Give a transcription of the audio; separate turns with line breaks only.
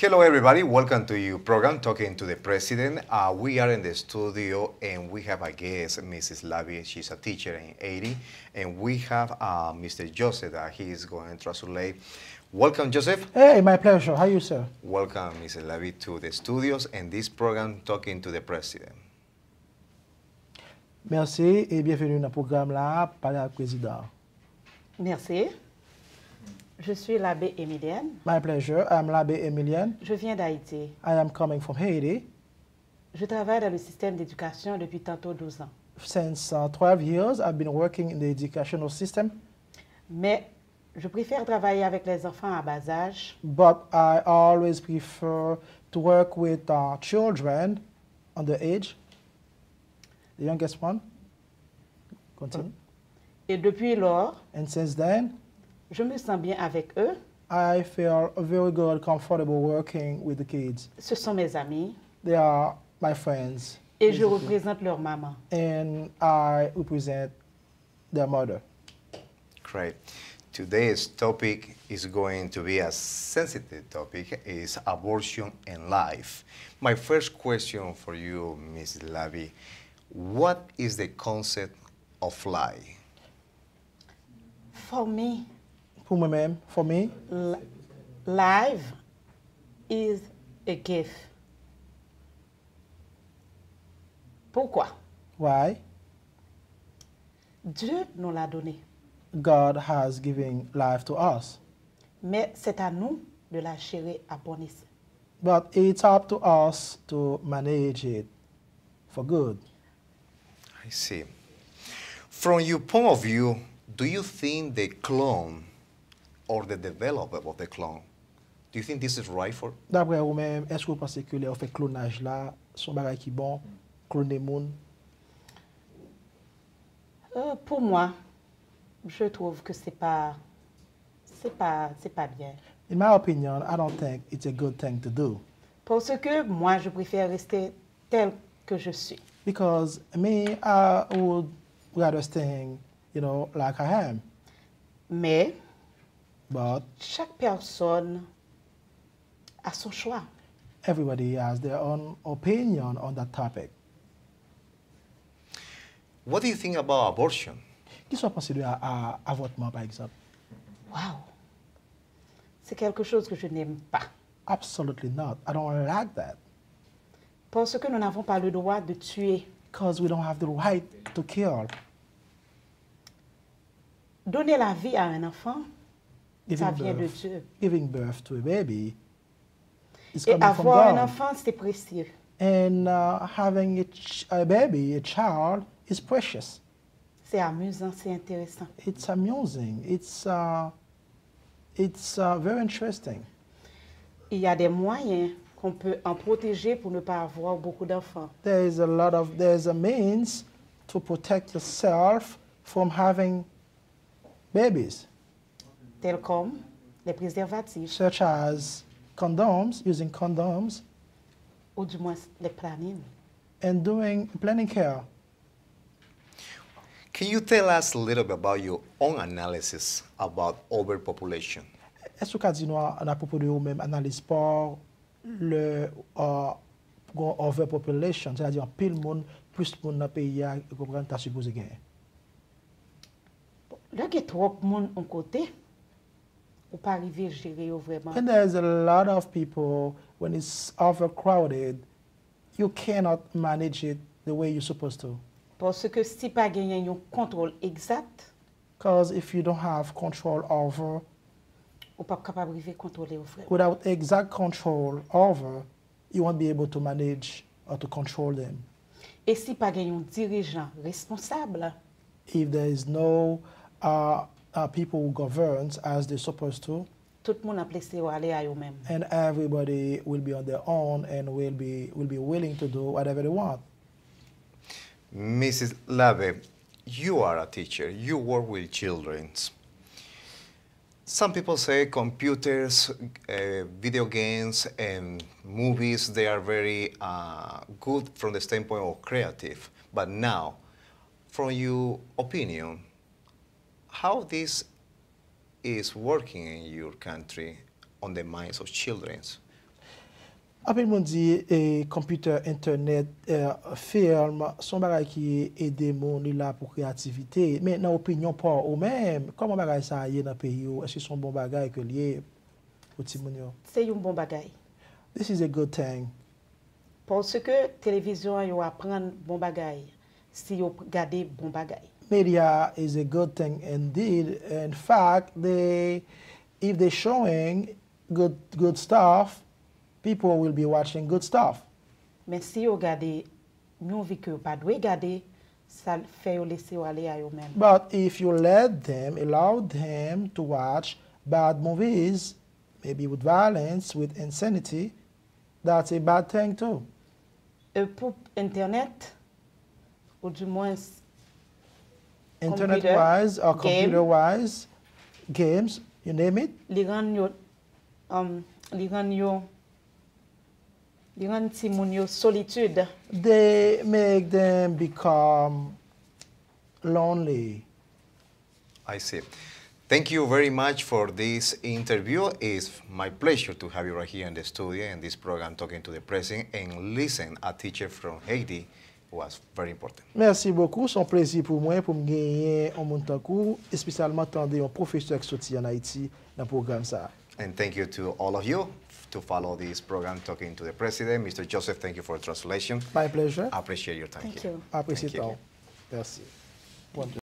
Hello, everybody. Welcome to your program, Talking to the President. We are in the studio, and we have a guest, Mrs. Lavi. She's a teacher in Haiti. And we have Mr. Joseph that he is going to translate. Welcome, Joseph.
Hey, my pleasure. How are you, sir?
Welcome, Mrs. Lavi, to the studios and this program, Talking to the President.
Merci et bienvenue dans le programme là, parler avec le président.
Merci. Je suis l'abbé Emilienne.
My pleasure. I'm l'abbé Emilienne.
Je viens d'Haïti.
I am coming from Haiti.
Je travaille dans le système d'éducation depuis tantôt 12 ans.
Since 12 years, I've been working in the educational system.
Mais je préfère travailler avec les enfants à bas âge
But I always prefer to work with children under age. The youngest one. Continue.
et depuis lors,
And since then,
je me sens bien avec eux.
I feel very good, comfortable working with the kids.
Ce sont mes amis
They are my friends,
et je représente leur maman.
and I represent their mother.
Great. Today's topic is going to be a sensitive topic, is abortion and life. My first question for you, Ms. Lavi, what is the concept of life?
For me,
Pour moi-même, for me,
life is a gift. Pourquoi?
why?
Dieu nous l'a donné,
God has given life to us.
mais c'est à nous de la gérer à bon escient.
But it's up to us to manage it for good.
I see. From your point of view, do you think the clone or the development of the clone, do you think this is right for?
D'après vous-même, est-ce que vous pensez que le fait clonage là, son bagage qui bon, cloner moun?
Pour moi, je trouve que c'est pas bien.
In my opinion, I don't think it's a good thing to do.
Parce que moi, je préfère rester tel que je suis.
Because me, I would rather stay, like I am.
Mais
But
chaque personne a son choix.
everybody has their own opinion on that topic.
What do you think about abortion?
Qu'est-ce que vous pensez de avortement, par exemple?
Waouh! C'est quelque chose que je n'aime pas.
Absolutely not. I don't like that.
Parce que nous n'avons pas le droit de tuer.
Because we don't have the right to kill.
Donner la vie à un enfant, ça
Giving
vient de
birth,
Dieu.
giving birth to a baby is
Et
coming from
avoir un
God.
enfant, c'est précieux.
And having a baby, a child, is precious.
C'est amusant, c'est intéressant.
It's amusing. It's very interesting.
Il y a des moyens qu'on peut en protéger pour ne pas avoir beaucoup d'enfants.
There's a means to protect yourself from having babies,
Tels comme les préservatifs,
such as condoms, using condoms,
ou du moins les plannings.
and doing planning care.
Can you tell us a little bit about your own analysis about overpopulation?
Est-ce que vous pouvez à propos de vous-même analyse pour le overpopulation, c'est-à-dire pile monde, plus de monde dans le pays qu'on est supposé gagner?
Là, il y a trop de monde en côté, ou pas arriver à gérer vraiment.
When there's a lot of people, when it's overcrowded, you cannot manage it the way you're supposed to.
Parce que si pas gagné un contrôle exact,
Because if you don't have control over,
ou pas capable de contrôler au vrai.
without exact control over, you won't be able to manage or to control them.
Et si pas gagné un dirigeant responsable,
If there is no people who governs as they're supposed to,
tout le monde a laissé aller à eux-mêmes.
and everybody will be on their own and will be willing to do whatever they want.
Mrs. Lave, you are a teacher. You work with children. Some people say computers, video games, and movies, they are very good from the standpoint of creative. But now, from your opinion, how this is working in your country on the minds of children?
Après, on dit computer, internet, film, son bagage qui aide les gens là pour créativité. Mais dans l'opinion pour eux-mêmes, comment bagage ça y est dans le pays? Est-ce que c'est un bon bagage que lié pour tout le monde?
C'est un bon bagage.
This is a good thing.
Parce que télévision yo apprend bon bagay si yo regarder bon bagay.
Media is a good thing indeed. In fact, if they're showing good stuff, people will be watching good stuff.
Mais si yo regarder nous vie que pas doit regarder, ça fait yo laisser yo aller à yo même.
But if you allow them to watch bad movies, maybe with violence, with insanity, that's a bad thing too.
Pour internet ou du moins
Internet-wise or computer-wise, games, you name it.
li ran ti moun yo solitude.
They make them become lonely.
I see. Thank you very much for this interview. It's my pleasure to have you right here in the studio in this program, Talking to the President, and listen a teacher from Haiti was very important.
Merci beaucoup. C'est un plaisir pour moi pour me gagner en mon temps court, spécialement attendre un professeur qui sorti en Haïti dans le programme ça.
And thank you to all of you to follow this program, Talking to the President. Mr. Joseph, thank you for the translation.
My pleasure.
I appreciate your time
Thank
here.
you.
Apprécié
Thank you.
ton. Merci. Bonne